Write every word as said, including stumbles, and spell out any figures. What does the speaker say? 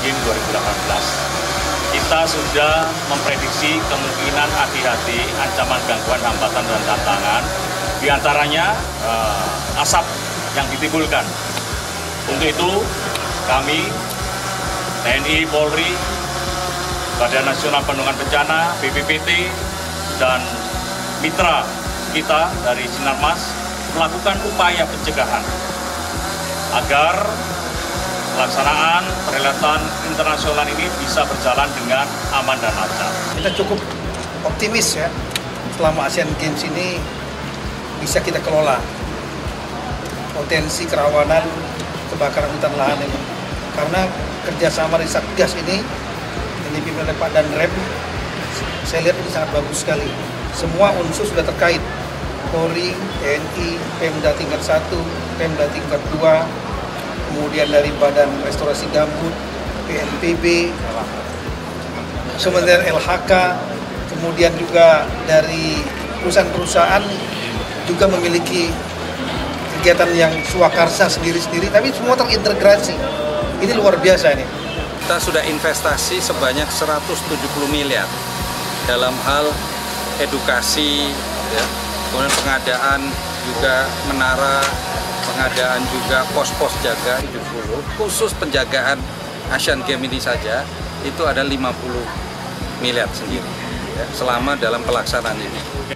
Games dua ribu delapan belas. Kita sudah memprediksi kemungkinan hati-hati ancaman gangguan, hambatan, dan tantangan. Di antaranya uh, asap yang ditimbulkan. Untuk itu kami, T N I, Polri, Badan Nasional Penanggulangan Bencana, B P P T, dan mitra kita dari Sinarmas melakukan upaya pencegahan agar pelaksanaan perhelatan internasional ini bisa berjalan dengan aman dan lancar. Kita cukup optimis ya, selama Asian Games ini bisa kita kelola potensi kerawanan kebakaran hutan lahan ini. Karena kerjasama di Satgas ini, yang dipimpin oleh Pak Danrem, saya lihat ini sangat bagus sekali. Semua unsur sudah terkait, Polri, T N I, Pemda tingkat satu, Pemda tingkat dua, kemudian dari Badan Restorasi Gambut, B N P B, Kementerian L H K, kemudian juga dari perusahaan-perusahaan juga memiliki kegiatan yang swakarsa sendiri-sendiri, tapi semua terintegrasi. Ini luar biasa ini. Kita sudah investasi sebanyak seratus tujuh puluh miliar dalam hal edukasi, ya, kemudian pengadaan juga menara, pengadaan juga pos-pos jaga tujuh puluh, khusus penjagaan Asian Games ini saja itu ada lima puluh miliar sendiri ya, selama dalam pelaksanaan ini.